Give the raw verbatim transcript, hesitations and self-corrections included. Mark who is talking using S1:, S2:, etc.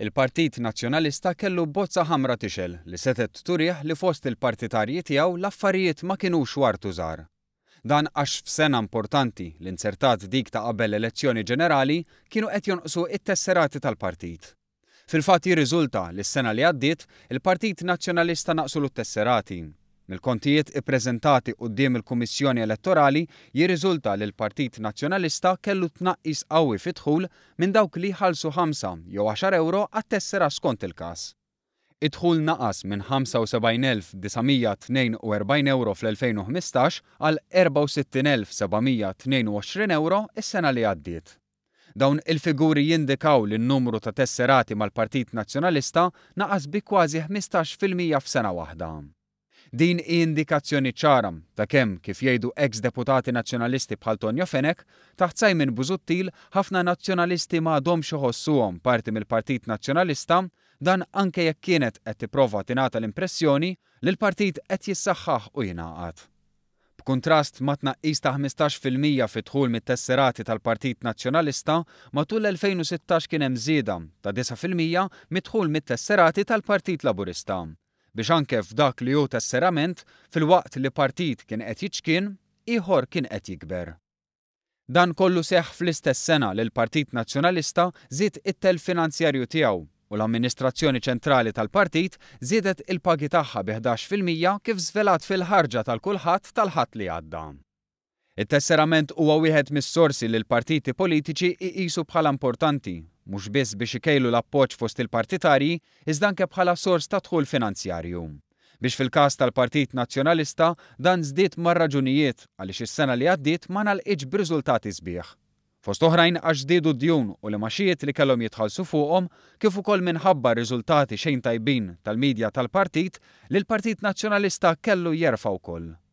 S1: Il-Partit Nazzjonalista kellu bozza ħamra tixel li setet turih li fost il-partitarji tiegħu l-affarijiet ma kinux wartu żgħar. Dan għax f'sena importanti li insertat dik ta' qabel elezzjoni ġenerali kienu qed jonqsu it-tesserati tal-partit. Fil-fatt jirriżulta li s-sena li għaddiet il-Partit Nazzjonalista naqsu l-tesserati. Mill-kontijiet ippreżentati quddiem il-Kummissjoni Elettorali jirriżulta li l-Partit Nazzjonalista kellu tnaqqis qawwi fid-dħul minn dawk li jħallsu ħamsa jew għaxar euro għat-tessera skont il-każ. Id-dħul naqas minn ħamsa u sebgħin elf disgħomija tnejn u erbgħin euro fl-elfejn u ħmistax għal erba' u sittin elf sebgħomija tnejn u għoxrin euro is-sena li għaddiet. Dawn il-figuri jindikaw li n-numru ta' tesserati mal-Partit Nazzjonalista naqas bi kważi ħmistax fil-mija f'sena waħda. Din indikazzjoni ċara ta' kemm kif jgħidu ex-deputati nazzjonalisti bħal Tonio Fenek taħt Simon Busuttil ħafna nazzjonalisti m'għadhomx iħossuhom parti mill-Partit Nazzjonalista, dan anke jekk kienet qed tipprova tingħata l-impressjoni li l-partit qed jissaħħaħ u jingħaqad. B'kuntrast ma' tnaqqis ta' ħmistax fil-mija fid-dħul mit-tesserati tal-Partit Nazzjonalista, matul l-elfejn u sittax kien hemm żieda ta' disa' fil-mija mid-dħul mit-tesserati tal-Partit Laburista. Biex anke f'dak li hu tesserament fil-waqt li partit kien qed jiċkien, ieħor kien qed jikber. Dan kollu seħħ fl-istess sena li l-Partit Nazzjonalista żied it-telf finanzjarju tiegħu u l-amministrazzjoni ċentrali tal-partit żiedet il-pagi tagħha bi ħdax fil-mija kif żvelat fil-ħarġa tal-kulħadd tal-ħadd li għadda. It-tesserament huwa wieħed mis-sorsi li l-partiti politiċi iqisu bħala importanti, mhux biss biex ikejlu l-appoġġ fost il-partitarji, iżda anke bħala sors ta' dħul finanzjarju. Biex fil-każ tal-Partit Nazzjonalista dan żdied mar-raġunijiet għaliex is-sena li għaddiet ma nalqitx b'riżultati sbieħ. Fost oħrajn għax żdiedu d-djun u l-imaxijiet li kellhom jitħallsu fuqhom kif ukoll minħabba riżultati xejn tajbin tal-midja tal-partit li l-Partit Nazzjonalista kellu jerfa' wkoll.